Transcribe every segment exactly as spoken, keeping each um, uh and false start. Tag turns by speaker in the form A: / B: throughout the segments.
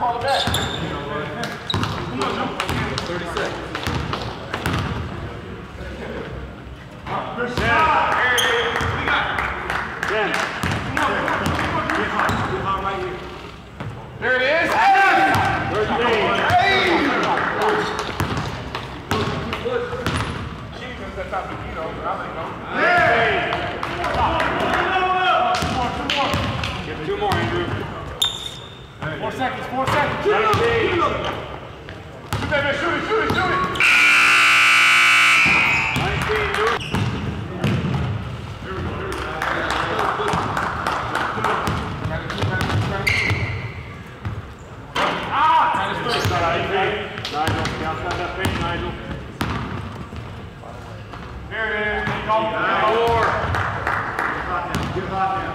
A: call it back.
B: thirty seconds.
A: Good shot. There it is. We got it.
B: ten.
A: Come on. Get hot. Get hot right here. There it is. Hey!
B: thirteen.
A: Hey!
B: Two more, Andrew.
A: Four seconds, four seconds.
B: seventeen.
A: Shoot that man, shoot it, shoot it, shoot it.
B: nineteen, do it.
A: Ah!
B: Nigel, outside that paint, Nigel.
A: There it is. Take off.
B: Four.
A: Get hot now.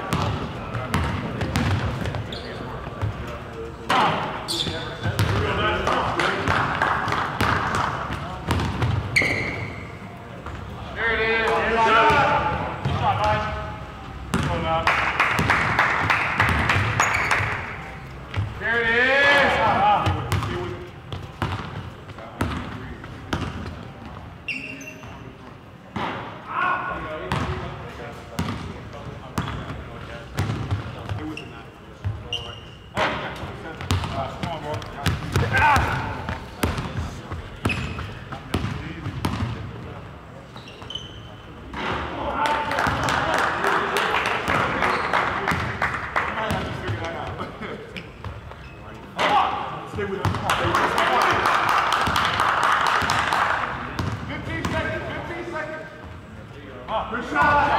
A: There it is. There it is. Stay with him. Come on, baby. fifteen seconds. fifteen seconds. Ah, good shot.